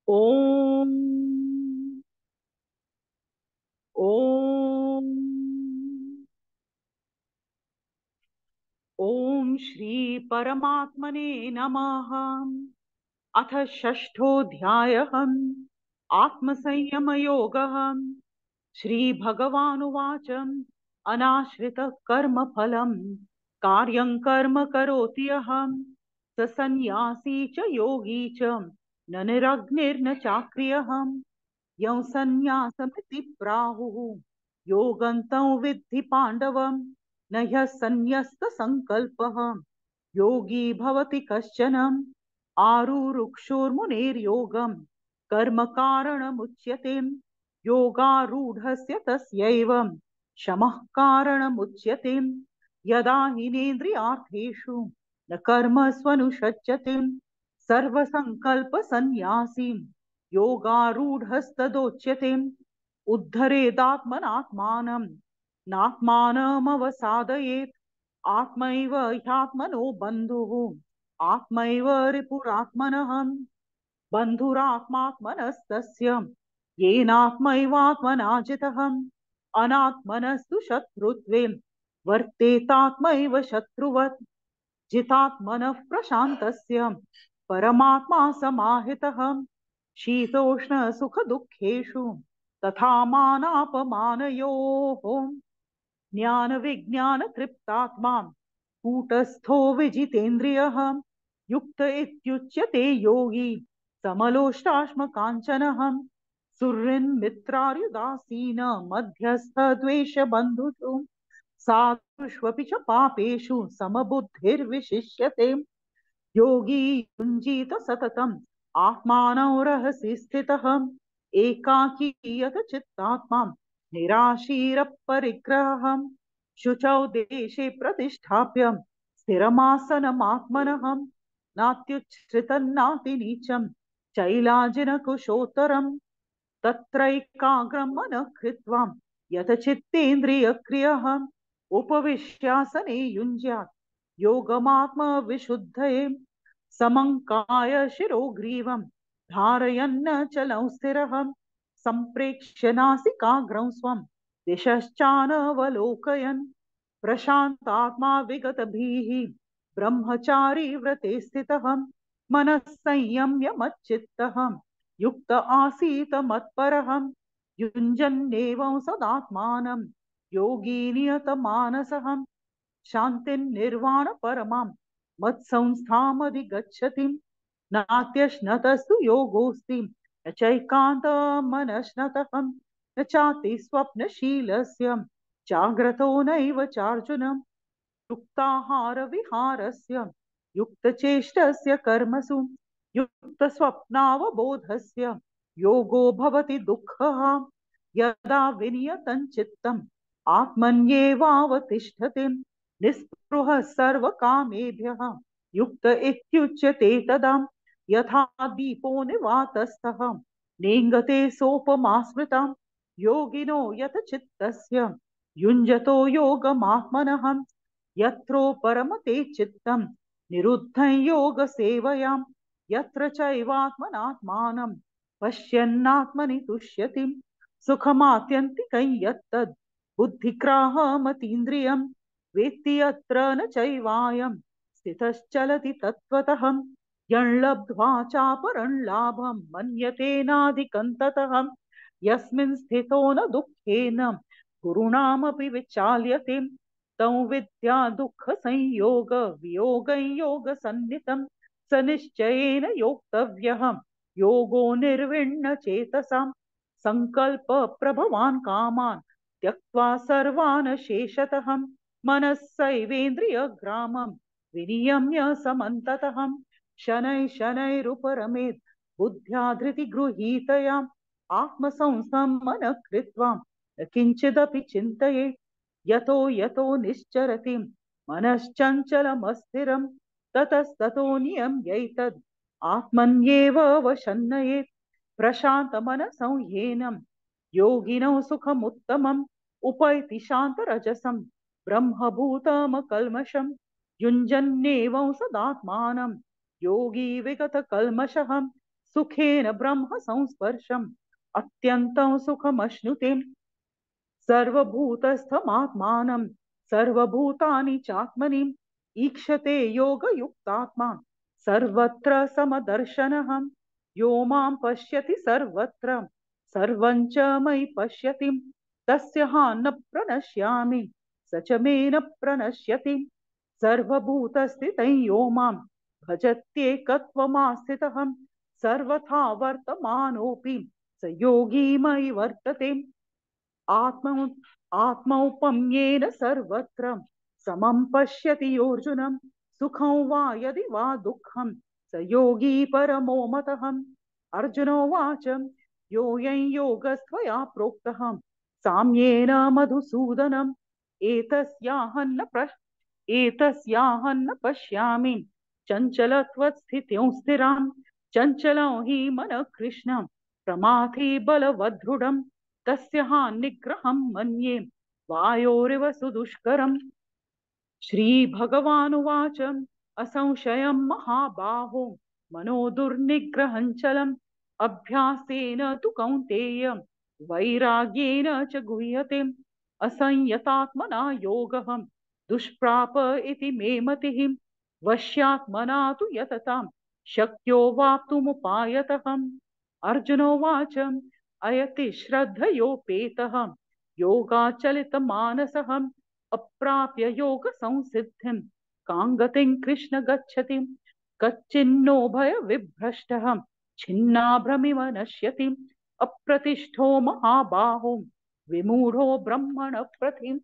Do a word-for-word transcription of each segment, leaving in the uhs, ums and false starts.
ओम ओम ओम श्री परमात्मने नमः। अथ षष्ठोऽध्यायः। आत्मसंयमयोगः। श्रीभगवानुवाच अनाश्रितः कर्मफलम् कार्यं कर्म करोति यः स सन्न्यासी च योगी च न निरग्निर्न चाक्रियः। यं सन्न्यासमिति प्राहुः योगन्तं विद्धि पाण्डवम् न ह्यः सन्न्यस्तसङ्कल्पः योगी भवति कश्चन। आरुरुक्षोर्मुनेर्योगं कर्म कारणमुच्यते योगारूढस्य तस्यैव शमः कारणमुच्यते। यदा हिनेन्द्रियार्थेषु न कर्मस्वनुषज्यते सर्वसङ्कल्पसन्न्यासी योगारूढस्तदोच्यते। उद्धरेदात्मनात्मानं नात्मानमवसादयेत् आत्मैव ह्यात्मनो बन्धुः आत्मैव रिपुरात्मनः। बन्धुरात्मात्मनस्तस्य येनात्मैवात्मना जितः अनात्मनस्तु शत्रुत्वे वर्तेतात्मैव शत्रुवत्। जितात्मनः प्रशान्तस्य परमात्मा समाहितः शीतोष्णसुखदुःखेषु तथा मानापमानयोः ज्ञानविज्ञानतृप्तात्मा कूटस्थो विजितेन्द्रियः युक्त इत्युच्यते योगी समलोष्टाश्मकाञ्चनः। सुहृन्मित्रार्युदासीन मध्यस्थद्वेषबन्धुषु साधुष्वपि च पापेषु समबुद्धिर्विशिष्यते। योगी युञ्जीत सततम् आत्मानं रहसि स्थितः एकाकी यत चित्तात्मा निराशीरपरिग्रहः। शुचौ देशे प्रतिष्ठाप्य स्थिरमासनमात्मनः नात्युच्छ्रितं नातिनीचं चैलाजिनकुशोत्तरम् तत्रैकाग्रं मनः कृत्वा यतचित्तेन्द्रियक्रियः उपविश्यासने युञ्ज्यात् योगमात्मविशुद्धये। समङ्काय शिरोग्रीवं धारयन्नचलं स्थिरः सम्प्रेक्ष्य नासिकाग्रं स्वं दिशश्चानवलोकयन् प्रशान्तात्मा विगतभीः ब्रह्मचारी व्रते स्थितः मनः संयम्य मच्चित्तः युक्त आसीत मत्परः। युञ्जन्नेवं सदात्मानं योगी नियतमानसः शान्तिर्निर्वाण परमां मत्संस्थामधिगच्छति। नात्यश्नतस्तु योगोऽस्ति न चैकान्तमनश्नतः न चाति स्वप्नशीलस्य जाग्रतो नैव चार्जुन। युक्ताहारविहारस्य युक्तचेष्टस्य कर्मसु युक्तस्वप्नावबोधस्य योगो भवति दुःखः। यदा विनियतं चित्तम् आत्मन्येवावतिष्ठते निःस्पृहः सर्वकामेभ्यः युक्त इत्युच्यते तदा। यथा दीपो निवातस्थः नेङ्गते सोपमा स्मृता योगिनो यत चित्तस्य युञ्जतो योगमात्मनः। यत्रो परमते चित्तं निरुद्धं योगसेवयां यत्र चैवात्मनात्मानं पश्यन्नात्मनि तुष्यति। सुखमात्यन्तिकं यत्तद् बुद्धिग्राहमतीन्द्रियं वेत्ति यत्र न चैवायं स्थितश्चलति तत्त्वतः। यण्लब्ध्वा चापरं लाभं मन्यते नाधिकं ततः यस्मिन् स्थितो न दुःखेन गुरुणामपि विचाल्यते तं विद्या दुःखसंयोग वियोगं योगसन्नितं स निश्चयेन योक्तव्यः योगो निर्विण्ण चेतसा। संकल्प प्रभवान् कामान् त्यक्त्वा सर्वान् शेषतः मनः सैवेन्द्रियग्रामं विनियम्य समन्ततः शनैः शनैरुपरमेत् बुद्ध्या धृतिगृहीतया आत्मसंस्थं कृत्वा न किञ्चिदपि चिन्तयेत्। यतो यतो निश्चरति मनश्चञ्चलमस्थिरं ततस्ततो नियम्यैतद् आत्मन्येव वशन्नयेत्। प्रशान्तमनसं ह्येनं योगिनौ सुखमुत्तमम् उपैति शान्तरजसं ब्रह्मभूतमकल्मषं युञ्जन्नेवं सदात्मानं योगी विगतकल्मषः सुखेन ब्रह्म संस्पर्शम् अत्यन्तं सुखमश्नुते सर्वभूतस्थमात्मानं सर्वभूतानि चात्मनि ईक्षते योगयुक्तात्मा सर्वत्र समदर्शनः यो मां पश्यति सर्वत्र सर्वं च मयि पश्यति तस्याहं न प्रणश्यामि स च मे न प्रणश्यति सर्वभूतस्थितं यो मां भजत्येकत्वमास्थितः सर्वथा वर्तमानोऽपि स योगी मयि वर्तते आत्म आत्मौपम्येन सर्वत्र समं पश्यति योऽर्जुनं सुखं वा यदि वा दुःखं स योगी परमो मतः अर्जुनोवाच योऽयं योगस्त्वया प्रोक्तः साम्येन मधुसूदनम् एतस्याहं न प्रश् एतस्याहं न पश्यामि चञ्चलत्वस्थितिं स्थिरां चञ्चलं हि मनः कृष्ण प्रमाथि बलवदृढम् तस्याः निग्रहं मन्ये वायोरिव सुदुष्करम् श्रीभगवानुवाच असंशयं महाबाहो मनो दुर्निग्रहं चलम् अभ्यासेन तु कौन्तेय वैराग्येन च गुह्यते असंयतात्मना योगः दुष्प्राप इति मे मतिः वश्यात्मना तु यततां शक्यो वाप्तुमुपायतः अर्जुनोवाच अयति श्रद्धयोपेतः योगाचलितमानसः अप्राप्य योगसंसिद्धिं कां गतिं कृष्ण गच्छति कच्चिन्नो भयविभ्रष्टः छिन्नाभ्रमिव नश्यति अप्रतिष्ठो महाबाहो विमूढो ब्रह्मण प्रथिम्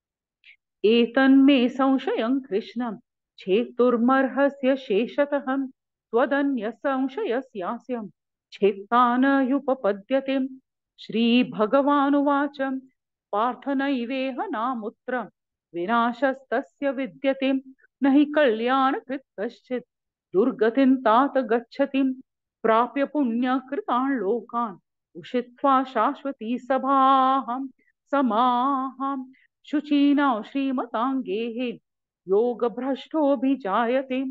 एतन्मे संशयं कृष्ण छेतुर्मर्हस्य शेषतः त्वदन्य संशयस्यास्यम् छेत्ता न युपपद्यते श्रीभगवानुवाच पार्थ नैवेह नामुत्र विनाशस्तस्य विद्यते न हि कल्याणकृत् कश्चित् दुर्गतिं तात गच्छति प्राप्य पुण्यकृतान् लोकान् उषित्वा शाश्वती सभाहं समाहं शुचीनां श्रीमतां गेहे योगभ्रष्टोऽभिजायते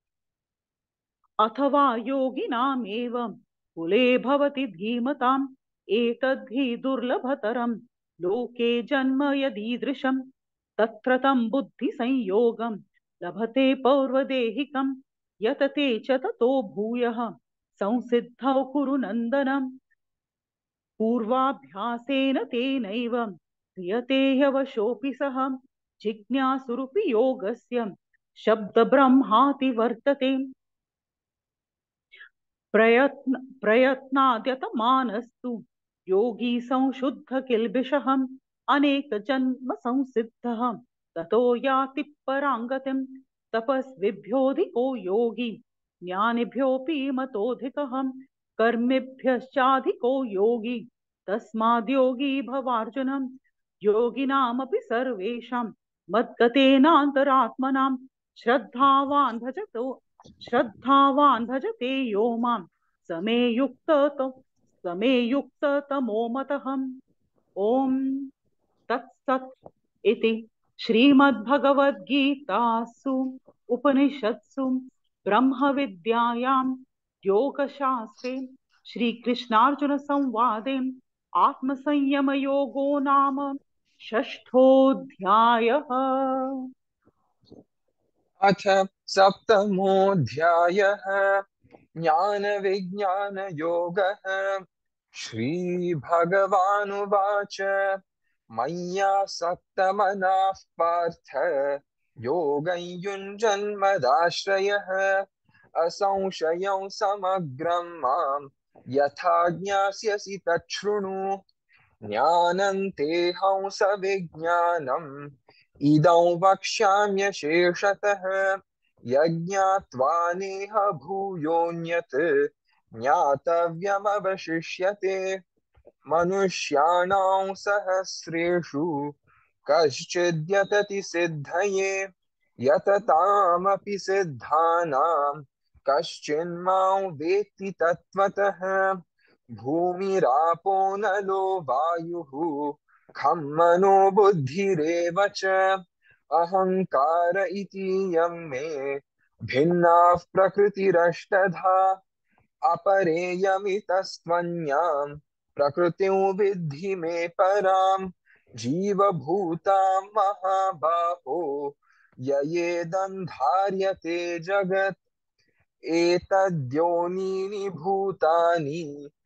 अथवा योगिनामेव कुले भवति धीमताम् एतद्धि दुर्लभतरं लोके जन्म यदीदृशं तत्र तं बुद्धिसंयोगं लभते पौर्वदेहिकं यतते च ततो भूयः संसिद्धौ कुरु नन्दनम् पूर्वाभ्यासेन तेनैव क्रियते ह्यवशोऽपि सः जिज्ञासुरुपि योगस्य शब्दब्रह्माति वर्तते प्रयत्न प्रयत्नाद्यतमानस्तु योगी संशुद्ध किल्बिषः अनेक जन्म संसिद्धः ततो याति पराङ्गतिं तपस्विभ्योऽधिको योगी ज्ञानिभ्योऽपि मतोऽधिकः कर्मिभ्यश्चाधिको योगी तस्माद् योगी भवार्जुन योगिनामपि सर्वेषां मद्गतेनान्तरात्मनां श्रद्धावान् भजतो श्रद्धावान् भजते यो मां समे युक्त समे युक्ततमो मतः ॐ तत्सत् इति श्रीमद्भगवद्गीतासु उपनिषत्सु ब्रह्मविद्यायां योगशास्त्रे श्रीकृष्णार्जुनसंवादे आत्मसंयमयोगो नाम षष्ठोऽध्यायः। अथ सप्तमोऽध्यायः ज्ञानविज्ञानयोगः। श्रीभगवानुवाच मय्यासक्तमनः पार्थ योगं युञ्जन्मदाश्रयः असंशयं समग्रं मां यथा ज्ञास्यसि तच्छृणु ज्ञानं तेऽहं सविज्ञानम् इदं वक्ष्याम्यशेषतः यज्ञात्वा नेह भूयोऽन्यत् ज्ञातव्यमवशिष्यते मनुष्याणां सहस्रेषु कश्चिद्यतति सिद्धये यततामपि सिद्धानां कश्चिन्मां वेत्ति तत्त्वतः भूमिरापो नलो वायुः खं मनो बुद्धिरेव च अहंकार इतीयं मे भिन्नाः प्रकृतिरष्टधा अपरेयमितस्त्वन्यां प्रकृतिं विद्धि मे परां जीवभूतां महाबाहो ययेदन्धार्यते जगत् एतद्योनीनि भूतानि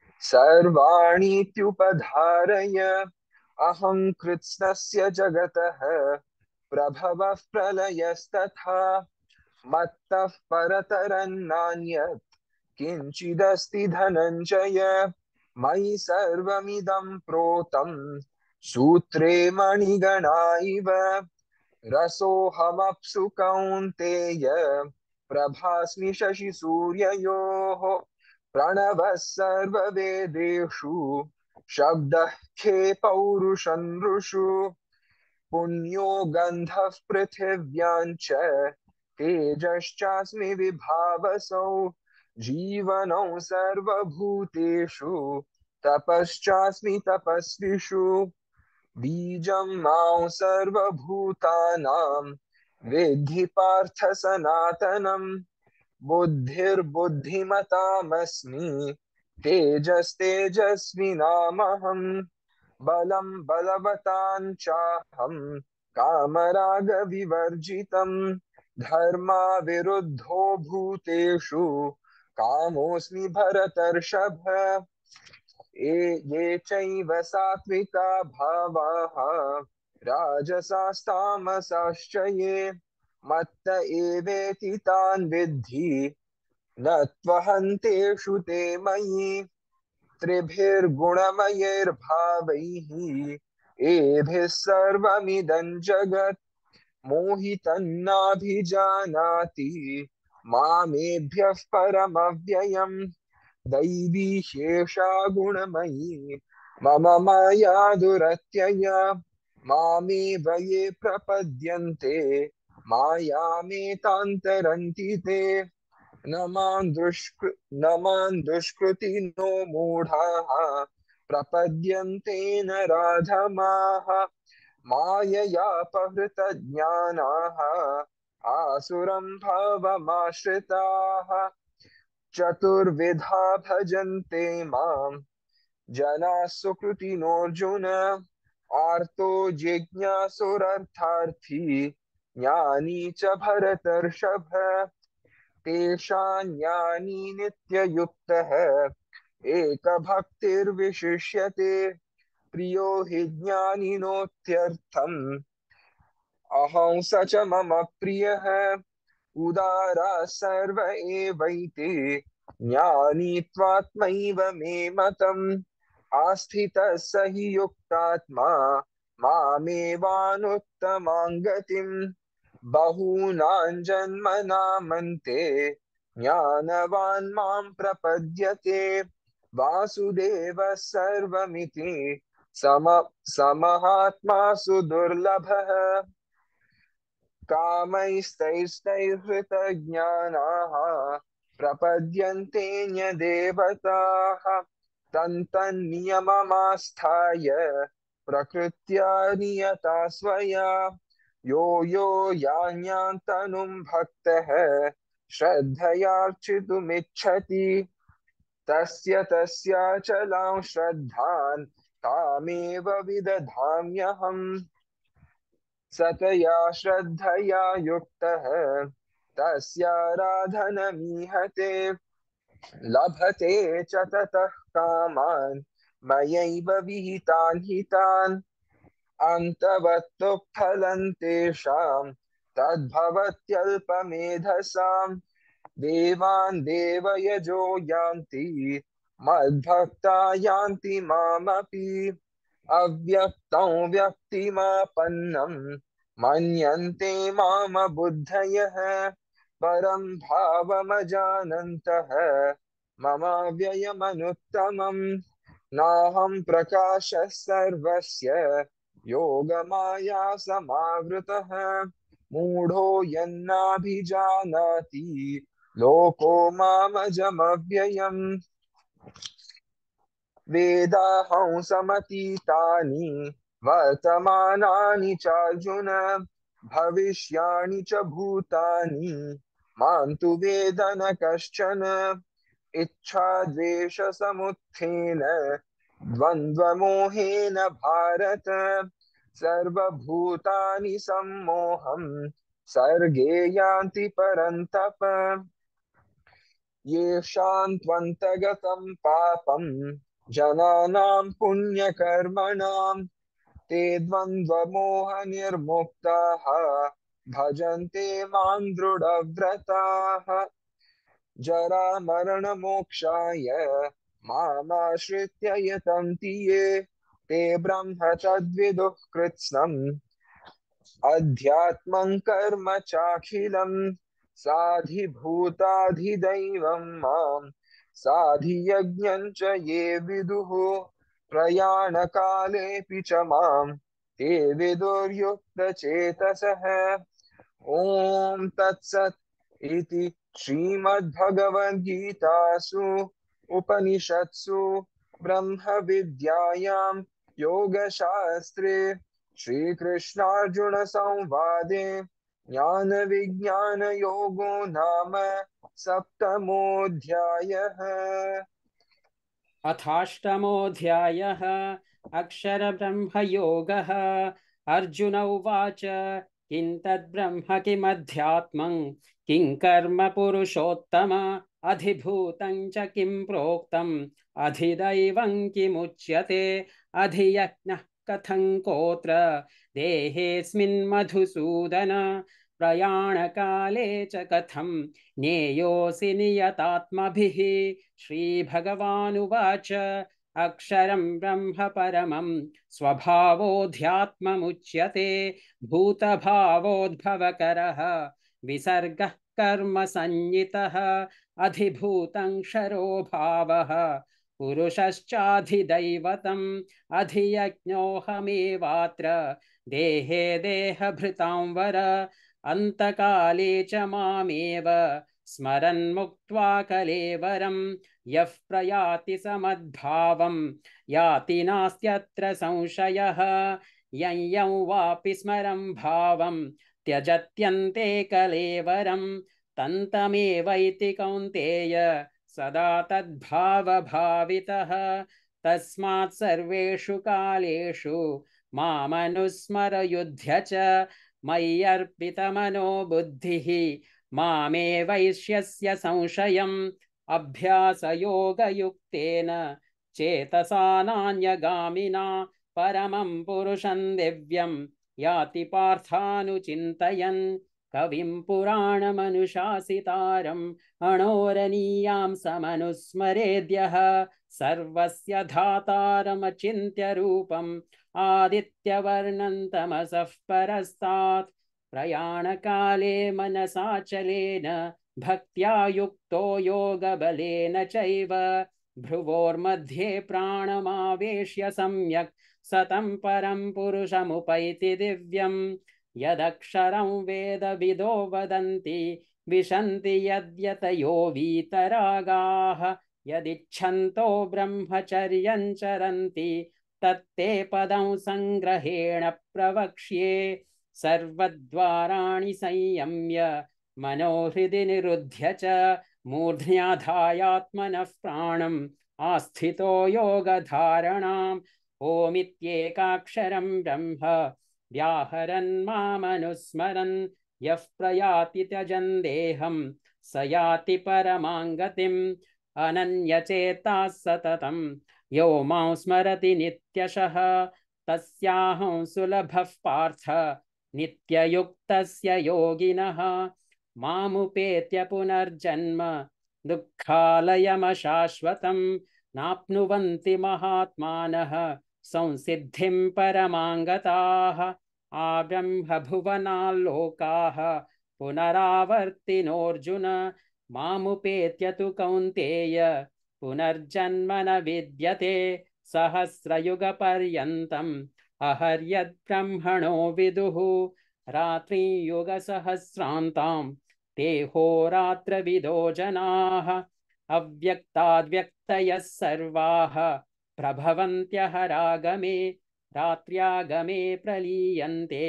सर्वाणीत्युपधारय अहं कृत्स्नस्य जगतः प्रभवः प्रलयस्तथा मत्तः परतरन्नान्यत् किञ्चिदस्ति धनञ्जय मयि सर्वमिदं प्रोतं सूत्रे मणिगणा इव रसोऽहमप्सु कौन्तेय प्रभास्मि शशिसूर्ययोः प्रणवः सर्ववेदेषु शब्दः खे पौरुषं नृषु पुण्यो गन्धः पृथिव्यां च तेजश्चास्मि विभावसौ जीवनौ सर्वभूतेषु तपश्चास्मि तपस्विषु बीजं मां सर्वभूतानां विद्धि पार्थ सनातनम् बुद्धिर्बुद्धिमतामस्मि तेजस्तेजस्विनामहम् बलं बलवतां चाहं कामरागविवर्जितं धर्माविरुद्धो भूतेषु कामोऽस्मि भरतर्षभ ये ये चैव सात्विका भावाः राजसास्तामसाश्च ये मत्त एवेति तान् विद्धि न त्वहन्तेषु ते मयि त्रिभिर्गुणमयैर्भावैः एभिः सर्वमिदं जगत् मोहितन्नाभिजानाति मामेभ्यः परमव्ययम् दैवी शेषा गुणमयी मम माया दुरत्यया मामेव ये प्रपद्यन्ते मायामेतान्तरन्ति ते न मां दुष्कृ न मां दुष्कृतिनो मूढाः प्रपद्यन्ते न राधमाः माययापहृतज्ञानाः आसुरं भावमाश्रिताः चतुर्विधा भजन्ते मां जनाः सुकृतिनोऽर्जुन आर्तो जिज्ञासुरर्थार्थी ज्ञानी च भरतर्षभ तेषां ज्ञानी नित्ययुक्तः एकभक्तिर्विशिष्यते प्रियो हि ज्ञानिनोत्यर्थम् अहं स च मम प्रियः उदारा सर्व एवैते ज्ञानी त्वात्मैव मे मतम् आस्थितः स हि युक्तात्मा मामेवानुत्तमां गतिम् बहूनां जन्मनामन्ते ज्ञानवान् मां प्रपद्यते वासुदेवः सर्वमिति सम समहात्मा सुदुर्लभः कामैस्तैस्तैहृतज्ञानाः प्रपद्यन्ते न्यदेवताः तन्तन्नियममास्थाय प्रकृत्या नियता स्वया यो यो यान्यान्तनुं भक्तः श्रद्धयार्चितुमिच्छति तस्य तस्याचलां श्रद्धां तामेव विदधाम्यहम् सतया श्रद्धया युक्तः तस्याराधनमीहते लभते च ततः कामान् मयैव विहितान् हितान् अन्तवत्तु फलं तेषां तद्भवत्यल्पमेधसाम् देवान् देवयजो यान्ति मद्भक्ता यान्ति मामपि अव्यक्तं व्यक्तिमापन्नं मन्यन्ते मामबुद्धयः परं भावमजानन्तः ममाव्ययमनुत्तमम् नाहं प्रकाशः सर्वस्य योगमाया समावृतः मूढो यन्नाभिजानाति लोको मामजमव्ययम् वेदाहं समतीतानि वर्तमानानि चार्जुन भविष्याणि च भूतानि मां तु वेद न कश्चन इच्छाद्वेषसमुत्थेन द्वन्द्वमोहेन भारत सर्वभूतानि सम्मोहं सर्गे यान्ति परन्तप येषां त्वन्तगतं पापं जनानां पुण्यकर्मणां ते द्वन्द्वमोहनिर्मुक्ताः भजन्ते मां दृढव्रताः जरामरणमोक्षाय मामाश्रित्य यतन्ति ये ते ब्रह्म तद्विदुः कृत्स्नम् अध्यात्मं कर्म चाखिलम् साधिभूताधिदैवं मां साधियज्ञं च ये विदुः प्रयाणकालेऽपि च मां ते विदुर्युक्तचेतसः ॐ तत्सत् इति श्रीमद्भगवद्गीतासु उपनिषत्सु ब्रह्मविद्यायां योगशास्त्रे श्रीकृष्णार्जुनसंवादे ज्ञानविज्ञानयोगो नाम सप्तमोऽध्यायः। अथाष्टमोऽध्यायः अक्षरब्रह्मयोगः। अर्जुन उवाच किं तद्ब्रह्म किमध्यात्मं किं कर्म पुरुषोत्तम अधिभूतं च किं प्रोक्तम् अधिदैवं किमुच्यते अधियज्ञः कथं कोत्र देहेऽस्मिन् मधुसूदन प्रयाणकाले च कथं ज्ञेयोऽसि नियतात्मभिः। श्रीभगवानुवाच अक्षरं ब्रह्म परमं स्वभावोऽध्यात्ममुच्यते भूतभावोद्भवकरः विसर्गः कर्म संज्ञितः अधिभूतं क्षरो भावः पुरुषश्चाधिदैवतम् अधियज्ञोऽहमेवात्र देहे देहभृतां वर अन्तकाले च मामेव स्मरन् मुक्त्वा कलेवरं यः प्रयाति समद्भावं याति नास्त्यत्र संशयः यं यं वापि स्मरं भावं त्यजत्यन्ते कलेवरं तन्तमेवैति कौन्तेय सदा तद्भावभावितः तस्मात् सर्वेषु कालेषु मामनुस्मर युध्य च मय्यर्पितमनो बुद्धिः मामे वैश्यस्य संशयम् अभ्यासयोगयुक्तेन चेतसा नान्यगामिना परमं पुरुषं दिव्यं याति पार्थानुचिन्तयन् कविं पुराणमनुशासितारम् अणोरणीयां समनुस्मरेद्यः सर्वस्य धातारमचिन्त्य रूपम् आदित्यवर्णं तमसः परस्तात् प्रयाणकाले मनसाचलेन भक्त्या युक्तो योगबलेन चैव भ्रुवोर्मध्ये प्राणमावेश्य सम्यक् सतं परं पुरुषमुपैति दिव्यं यदक्षरं वेदविदो वदन्ति विशन्ति यद्यतयो वीतरागाः यदिच्छन्तो ब्रह्मचर्यं चरन्ति तत्ते पदं संग्रहेण प्रवक्ष्ये सर्वद्वाराणि संयम्य मनोहृदि निरुध्य च मूर्ध्याधायात्मनः प्राणम् आस्थितो योगधारणाम् ओमित्येकाक्षरं ब्रह्म व्याहरन् मामनुस्मरन् यः प्रयाति त्यजन् देहं स याति परमां गतिम् अनन्यचेताः सततं यो मां स्मरति नित्यशः तस्याहं सुलभः पार्थ नित्ययुक्तस्य योगिनः मामुपेत्य पुनर्जन्म दुःखालयमशाश्वतं नाप्नुवन्ति महात्मानः संसिद्धिं परमां गताः आब्रह्मभुवनाल्लोकाः पुनरावर्तिनोऽर्जुन मामुपेत्य तु कौन्तेय पुनर्जन्म न विद्यते सहस्रयुगपर्यन्तम् अहर्यद्ब्रह्मणो विदुः रात्रियुगसहस्रान्तां ते होरात्रविदो जनाः अव्यक्ताद्व्यक्तयः सर्वाः प्रभवन्त्यहरागमे रात्र्यागमे प्रलीयन्ते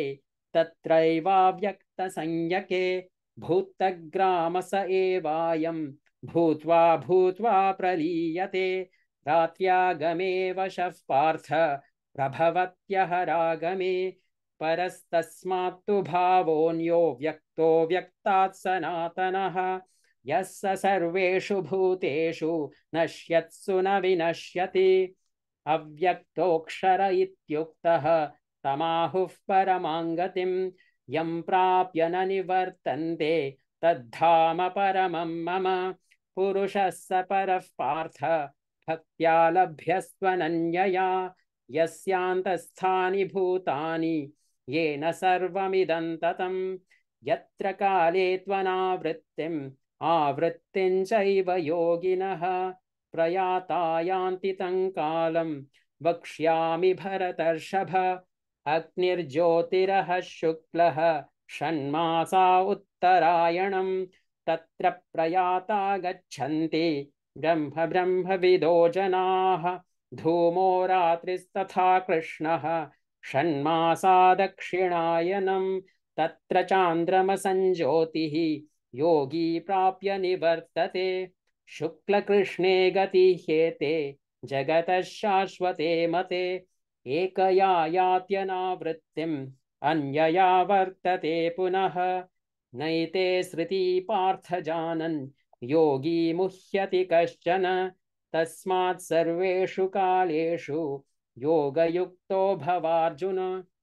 तत्रैवाव्यक्तसंज्ञके भूतग्राम स एवायं भूत्वा भूत्वा प्रलीयते रात्र्यागमे वशः पार्थ प्रभवत्यः रागमे परस्तस्मात्तु भावोऽन्यो व्यक्तो व्यक्तात् सनातनः यः स सर्वेषु भूतेषु नश्यत्सु न विनश्यति अव्यक्तोऽक्षर इत्युक्तः तमाहुः परमां गतिं यं प्राप्य न निवर्तन्ते तद्धाम परमं मम पुरुषः स परः पार्थ भक्त्या लभ्यस्त्वनन्यया यस्यान्तस्थानि भूतानि येन सर्वमिदं ततं यत्र काले त्वनावृत्तिम् आवृत्तिं चैव योगिनः प्रयाता यान्ति तं कालं वक्ष्यामि भरतर्षभ अग्निर्ज्योतिरः शुक्लः षण्मासा उत्तरायणं तत्र प्रयाता गच्छन्ति ब्रह्म ब्रह्मविदो जनाः धूमो रात्रिस्तथा कृष्णः षण्मासा दक्षिणायनं तत्र चान्द्रमसञ्ज्योतिः योगी प्राप्य निवर्तते शुक्लकृष्णे गतिह्येते जगतः शाश्वते मते एकया यात्यनावृत्तिम् अन्यया वर्तते पुनः नैते श्रुति पार्थ जानन् योगी मुह्यति कश्चन तस्मात् सर्वेषु कालेषु योगयुक्तो भवार्जुन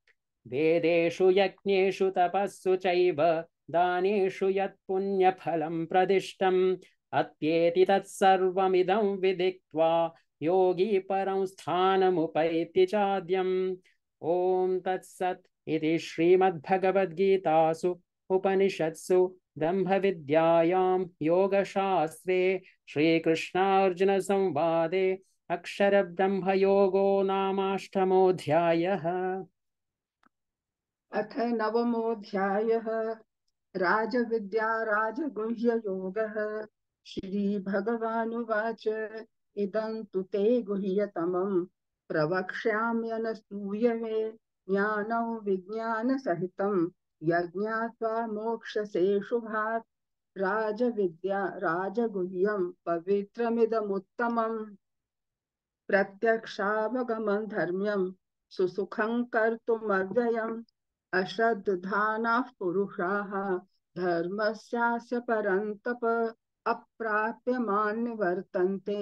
वेदेषु यज्ञेषु तपस्सु चैव दानेषु यत् पुण्यफलं प्रदिष्टम् अत्येति तत्सर्वमिदं विदित्वा योगी परं स्थानमुपैति चाद्यम् ॐ तत्सत् इति श्रीमद्भगवद्गीतासु उपनिषत्सु ब्रह्मविद्यायां योगशास्त्रे श्रीकृष्णार्जुनसंवादे अक्षरब्रह्मयोगो नामाष्टमोऽध्यायः। अथ नवमोऽध्यायः राजविद्या राजगुह्ययोगः। श्रीभगवानुवाच इदं तु ते गुह्यतमं प्रवक्ष्याम्यनसूयवे ज्ञानं विज्ञानसहितं यज्ञात्वा मोक्षसे शुभात् राजविद्या राजगुह्यं पवित्रमिदमुत्तमम् प्रत्यक्षावगमं धर्म्यं सुसुखं कर्तुमव्ययम् अश्रद्धानाः पुरुषाः धर्मस्यास्य परन्तप अप्राप्यमान् निवर्तन्ते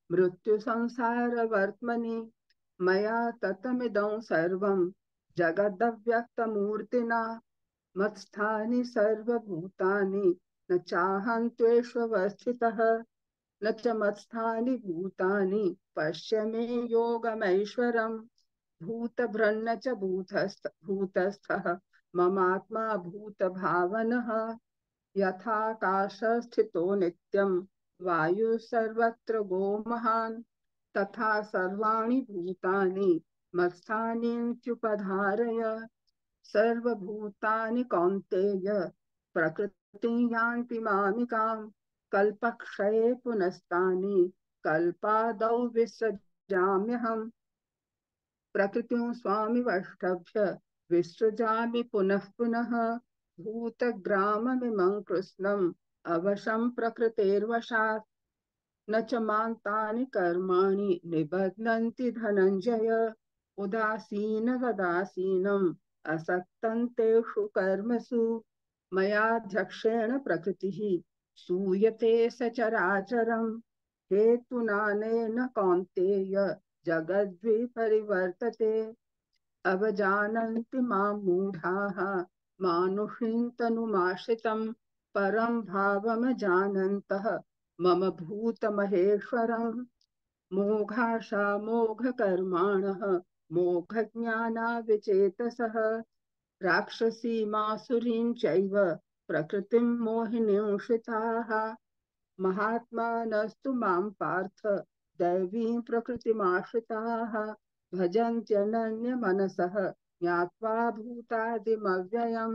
मृत्युसंसारवर्त्मनि मया ततमिदं सर्वं जगदव्यक्तमूर्तिना मत्स्थानि सर्वभूतानि न चाहं त्वेष्वस्थितः न च मत्स्थानि भूतानि पश्य मे योगमैश्वरम् भूतभृन्न च भूतस्थ भूतस्थः ममात्मा भूतभावनः यथाकाशस्थितो नित्यं वायुः सर्वत्र गोमहान् तथा सर्वाणि भूतानि मत्स्थानीत्युपधारय सर्वभूतानि कौन्तेय प्रकृतिं यान्ति मामिकां कल्पक्षये पुनस्तानि कल्पादौ विसृजाम्यहम् प्रकृतिं स्वामिवष्टभ्य विसृजामि पुनः पुनः भूतग्राममिमं कृत्स्नम् अवशं प्रकृतेर्वशात् न च मां तानि कर्माणि निबध्नन्ति धनञ्जय उदासीनवदासीनम् असक्तं तेषु कर्मसु मयाध्यक्षेण प्रकृतिः सूयते सचराचरम् हेतुनानेन कौन्तेय जगद्विपरिवर्तते अवजानन्ति मां मूढाः मानुषीं तनुमाश्रितं परं भावमजानन्तः मम भूतमहेश्वरम् मोघाशा मोघकर्माणः मोघज्ञानाविचेतसः राक्षसीमासुरीं चैव प्रकृतिं मोहिनीं श्रिताः महात्मानस्तु मां पार्थ दैवीं प्रकृतिमाश्रिताः भजन्त्यनन्यमनसः ज्ञात्वा भूतादिमव्ययम्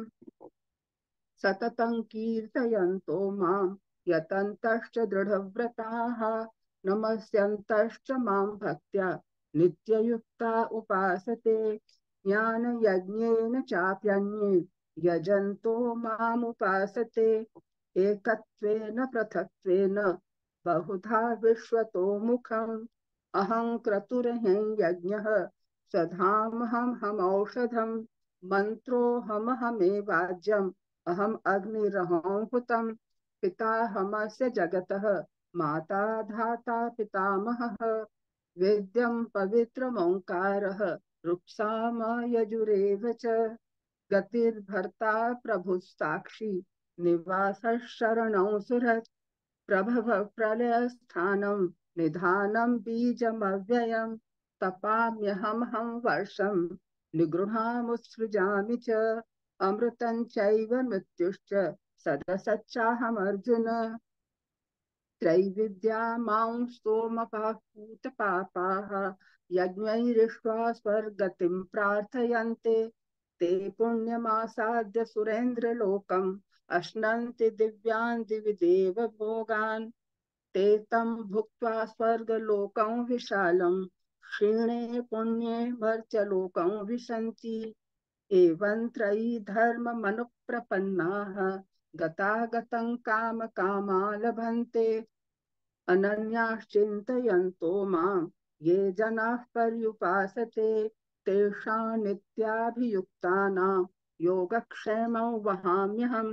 सततं कीर्तयन्तो मां यतन्तश्च दृढव्रताः नमस्यन्तश्च मां भक्त्या नित्ययुक्ता उपासते ज्ञानयज्ञेन चाप्यन्ये यजन्तो मामुपासते एकत्वेन पृथक्त्वेन बहुधा विश्वतो मुखम् अहं क्रतुर्हि यज्ञः स्वधाम हम हम औषधम मंत्रो हम हमे वाज्यम अहम अग्निरहं हुतम पिता हमस्य जगतः माता धाता पितामहः वेद्यं पवित्रमोङ्कारः रुक्साम यजुरेव च गतिर्भर्ता प्रभुः साक्षी निवासः शरणं सुहृत् प्रभव प्रलयस्थानं निधानं बीजमव्ययम् तपाम्यहं हम वर्षं निगृहामुत्सृजामि च अमृतं चैव मृत्युश्च सदसच्चाहमर्जुन त्रैविद्या मां स्तोमपापूतपापाः यज्ञैरिष्ट्वा स्वर्गतिं प्रार्थयन्ते ते पुण्यमासाद्य सुरेन्द्रलोकम् अश्नन्ति दिव्यान् दिवि देव भोगान् ते तं भुक्त्वा स्वर्गलोकं विशालं क्षीणे पुण्ये मर्त्यलोकं विशन्ति एवं त्रयी धर्ममनुप्रपन्नाः गतागतं कामकामा लभन्ते अनन्याश्चिन्तयन्तो मां ये जनाः पर्युपासते तेषां नित्याभियुक्तानां योगक्षेमं वहाम्यहम्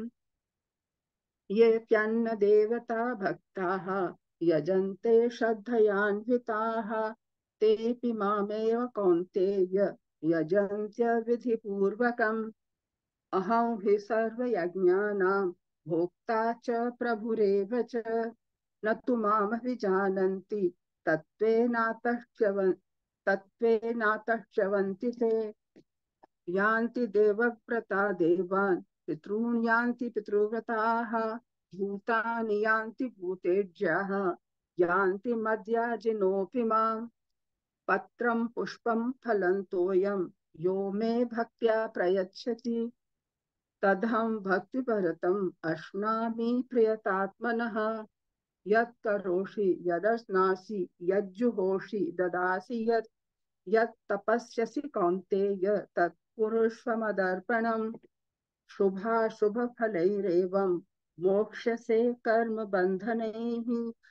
येऽप्यन्न देवता भक्ताः यजन्ते श्रद्धयान्विताः तेऽपि मामेव कौन्तेय यजन्त्य विधिपूर्वकम् अहं हि सर्वयज्ञानां भोक्ता च प्रभुरेव च न तु मामभिजानन्ति तत्त्वेनातश्च्यवन् तत्त्वेनातश्च्यवन्ति ते यान्ति देवव्रता देवान् पितॄन् यान्ति पितृव्रताः भूतानि यान्ति भूतेज्याः यान्ति मद्याजिनोऽपि माम् पत्रं पुष्पं फलं तोयं यो मे भक्त्या प्रयच्छति तदहं भक्तिपरतम् अश्नामि प्रियतात्मनः यत् करोषि यदश्नासि यज्जुहोषि ददासि यत् यत् तपस्यसि कौन्तेय तत् कुरुष्व मदर्पणम् शुभाशुभफलैरेवं मोक्ष्यसे कर्मबन्धनैः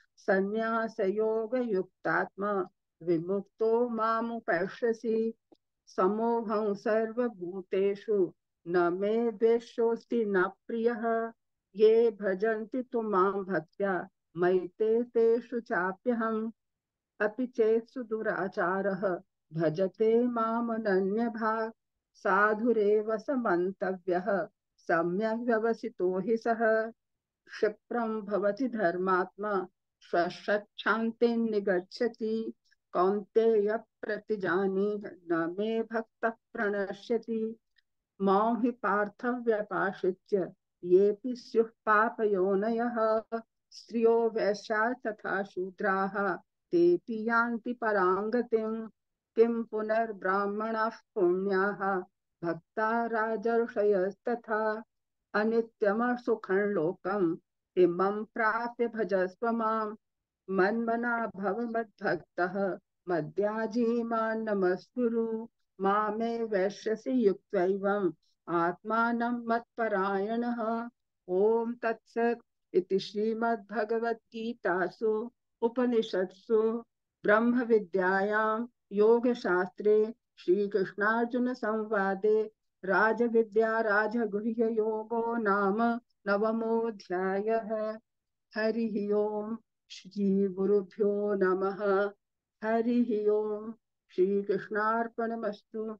सन्न्यासयोगयुक्तात्मा विमुक्तो मामुपैष्यसि समोऽहं सर्वभूतेषु न मे द्वेष्योऽस्ति न प्रियः ये भजन्ति तु मां भक्त्या मयि ते तेषु चाप्यहम् अपि चेत् सुदुराचारः भजते मामनन्यभाक् साधुरेव स मन्तव्यः सम्यक् व्यवसितो हि सः क्षिप्रं भवति धर्मात्मा स्वच्छान्तिं निगच्छति कौन्तेय प्रतिजानीह न मे भक्तः प्रणश्यति मां हि पार्थ व्यपाश्रित्य येऽपि स्युः पापयोनयः स्त्रियो वैश्या तथा शूद्राः तेऽपि यान्ति परां गतिम् किं पुनर्ब्राह्मणाः पुण्याः भक्ता राजर्षयस्तथा अनित्यमसुखं लोकम् इमं प्राप्य भजस्व माम् मन्मना भव मद्भक्तः मद्याजी मां नमस्कुरु मामे वैश्यसि युक्तैवम् आत्मानं मत्परायणः ओम तत्सत् इति श्रीमद्भगवद्गीतासु उपनिषत्सु ब्रह्म विद्यायां योगशास्त्रे श्रीकृष्णार्जुन संवादे राजविद्या राजगुह्य योगो नाम नवमोऽध्यायः। हरिः ओम श्री गुरुभ्यो नमः। हरिः ओम श्रीकृष्णार्पणमस्तु।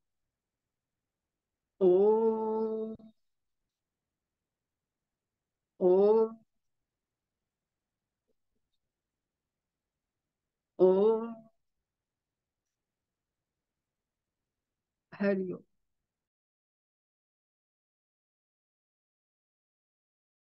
ओम ओम ओम हरि ओम।